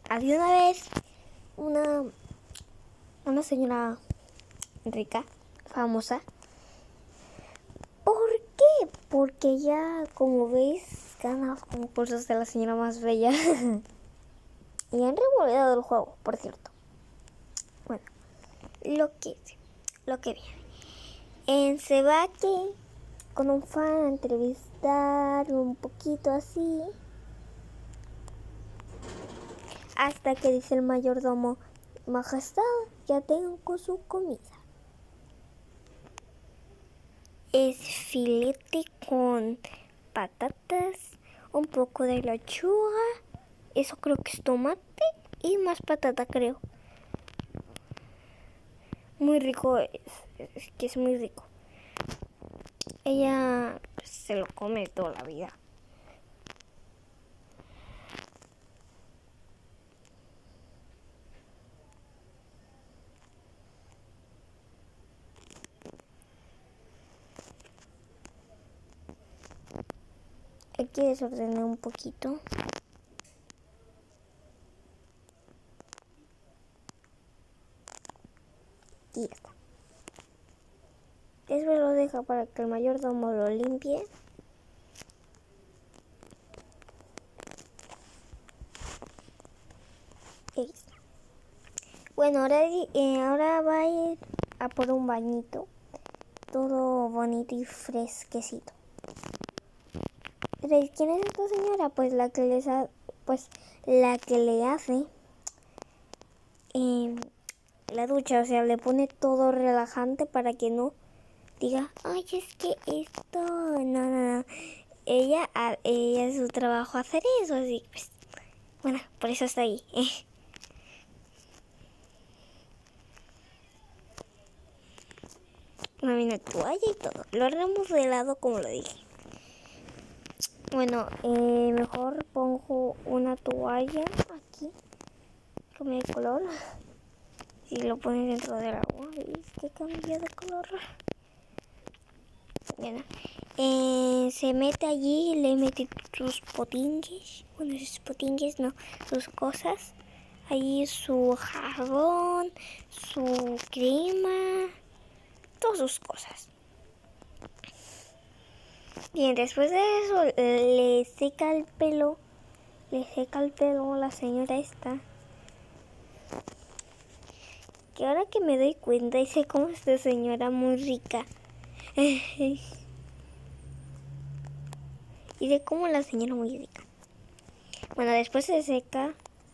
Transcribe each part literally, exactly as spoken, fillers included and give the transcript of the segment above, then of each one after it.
había una vez una, una señora rica, famosa. ¿Por qué? Porque ella, como veis, gana los concursos de la señora más bella. Y han revolvido el juego, por cierto. Bueno, lo que lo que viene. En se va aquí con un fan a entrevistar un poquito así. Hasta que dice el mayordomo: Majestad, ya tengo su comida. Es filete con patatas, un poco de lechuga, eso creo que es tomate y más patata, creo. Muy rico, es, es que es muy rico. Ella pues, se lo come toda la vida. Aquí desordené un poquito. Y ya está. Después lo deja para que el mayordomo lo limpie. Y ahí está. Bueno, ahora, eh, ahora va a ir a por un bañito. Todo bonito y fresquecito. ¿Quién es esta señora? Pues la que les ha, pues la que le hace eh, la ducha, o sea, le pone todo relajante para que no diga, ay, es que esto, no, no, no. Ella, ella es su trabajo hacer eso, así, pues, bueno, por eso está ahí. Una toalla y todo. Lo he remodelado como lo dije. Bueno, eh, mejor pongo una toalla aquí, cambia de color. Y lo pones dentro del agua, ¿veis que cambia de color? Bueno, eh, se mete allí y le mete sus potingues. Bueno, sus potingues no, sus cosas. Allí su jabón, su crema, todas sus cosas. Bien, después de eso le seca el pelo, le seca el pelo a la señora esta. Que ahora que me doy cuenta, dice como esta señora muy rica. Y de cómo la señora muy rica. Bueno, después se seca.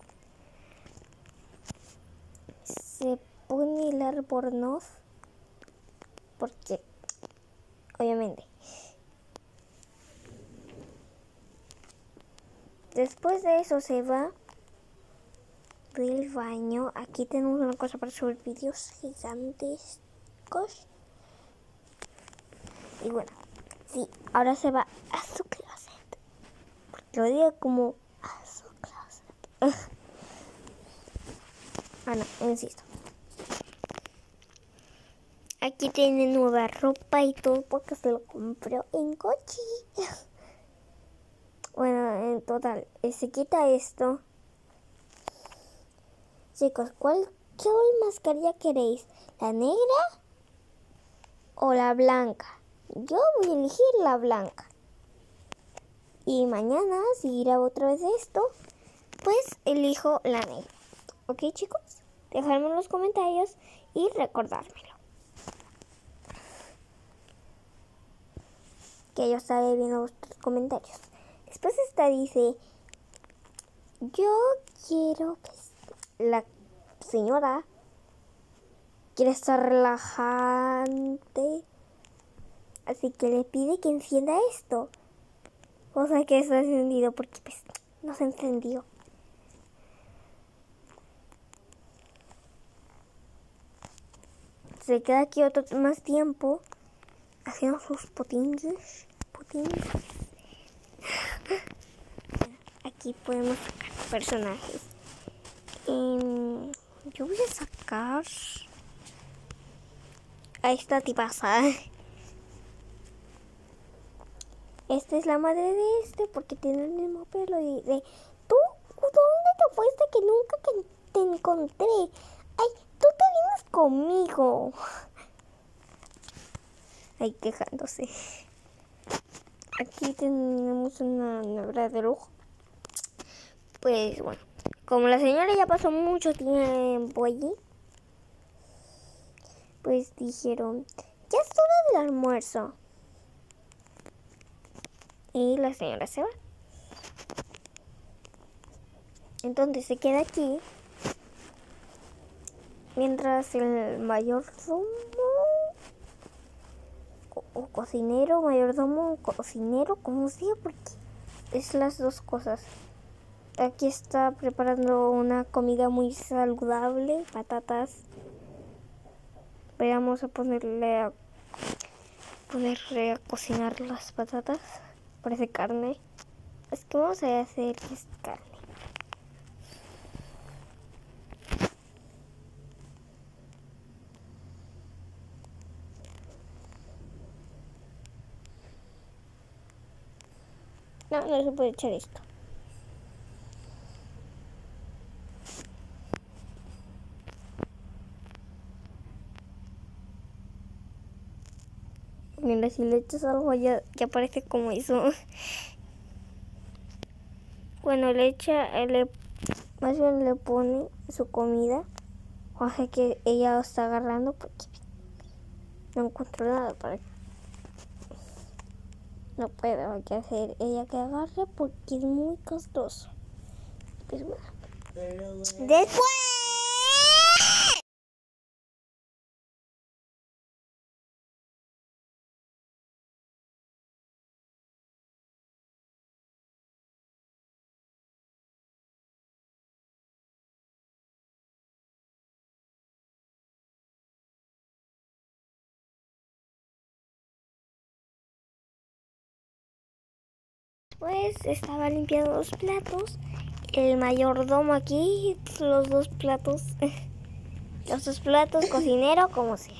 Se pone el albornoz. Porque, obviamente. Después de eso se va del baño. Aquí tenemos una cosa para subir vídeos gigantescos. Y bueno, sí, ahora se va a su closet. Porque lo digo como a su closet. Ah, no, insisto. Aquí tiene nueva ropa y todo porque se lo compró en Cochi. Bueno, en total, se quita esto. Chicos, ¿cuál, qué mascarilla queréis? ¿La negra o la blanca? Yo voy a elegir la blanca. Y mañana, si grabo otra vez esto, pues elijo la negra. ¿Ok, chicos? Dejadme en los comentarios y recordármelo. Que yo estaré viendo vuestros comentarios. Después esta dice, yo quiero que la señora quiere estar relajante, así que le pide que encienda esto. O sea que está encendido porque pues no se encendió. Se queda aquí otro más tiempo haciendo sus potingues. Potingues. Aquí podemos sacar personajes. Um, yo voy a sacar a esta tipaza. Esta es la madre de este porque tiene el mismo pelo. Y de, ¿tú dónde te fuiste que nunca que te encontré. Ay, tú te vienes conmigo. Ahí quejándose. Aquí tenemos una nevera de lujo. Pues bueno, como la señora ya pasó mucho tiempo allí, pues dijeron, ya es hora del almuerzo. Y la señora se va. Entonces se queda aquí mientras el mayordomo o cocinero, mayordomo, cocinero, como sea, porque es las dos cosas. Aquí está preparando una comida muy saludable, patatas. Vamos a ponerle a ponerle a cocinar las patatas. Parece carne. Es que vamos a hacer que es carne. No, no se puede echar esto. Mira, si le echas algo ya, ya parece como eso. Bueno, le echa, le, más bien le pone su comida. O sea que ella lo está agarrando porque no encuentro nada para que no puedo que hacer ella que agarre porque es muy costoso. Pues bueno. Después. Pues estaba limpiando los platos. El mayordomo aquí, los dos platos. Los dos platos, cocinero, como sea.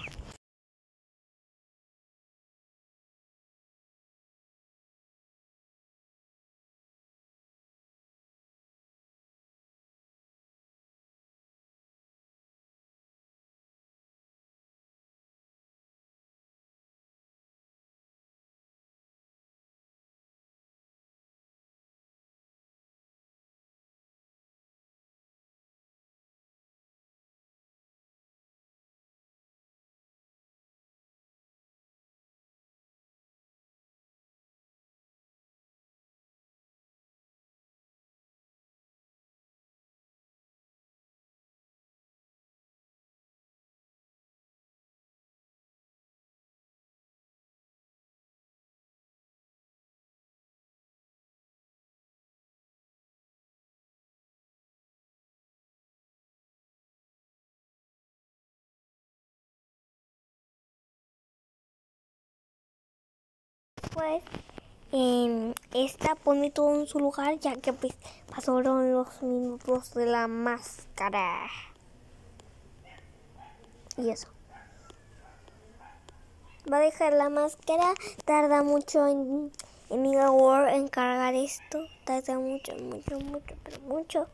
Pues eh, esta pone todo en su lugar ya que pues, pasaron los minutos de la máscara. Y eso. Va a dejar la máscara. Tarda mucho en, en Mega World en cargar esto. Tarda mucho, mucho, mucho, pero mucho.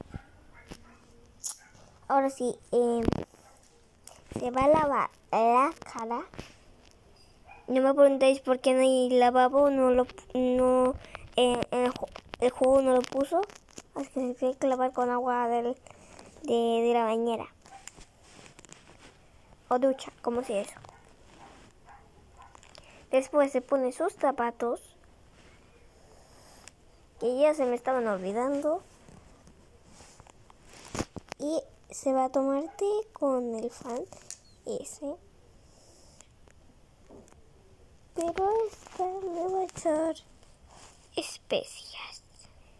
Ahora sí, eh, se va a lavar la cara. No me preguntéis por qué no hay lavabo, no lo, no, eh, el, el juego no lo puso, así que se tiene que lavar con agua del, de, de la bañera. O ducha, como si eso. Después se pone sus zapatos, que ya se me estaban olvidando. Y se va a tomar té con el fan ese. Pero esta le va a echar especias.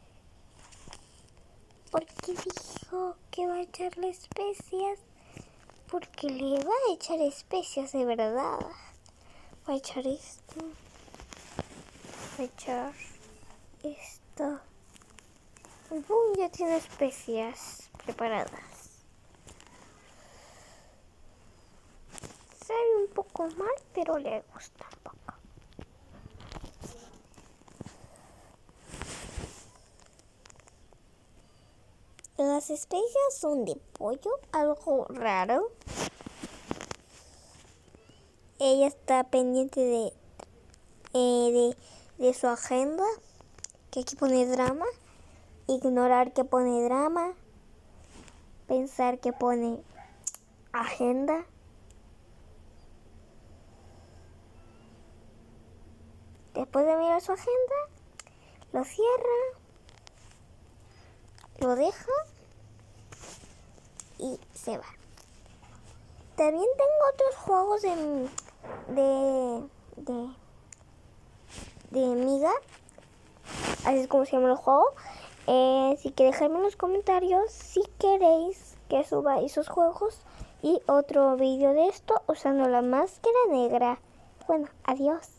¿Por qué dijo que va a echarle especias? Porque le va a echar especias de verdad. Va a echar esto. Va a echar esto. ¡Bum! Ya tiene especias preparadas. Sabe un poco mal, pero le gusta un poco. Las especias son de pollo, algo raro. Ella está pendiente de, eh, de, de su agenda, que aquí pone drama. Ignorar que pone drama. Pensar que pone agenda. Después de mirar su agenda, lo cierra, lo deja y se va. También tengo otros juegos de de de, de Miga, así es como se llama el juego. Eh, si que dejarme en los comentarios si queréis que suba esos juegos y otro vídeo de esto usando la máscara negra. Bueno, adiós.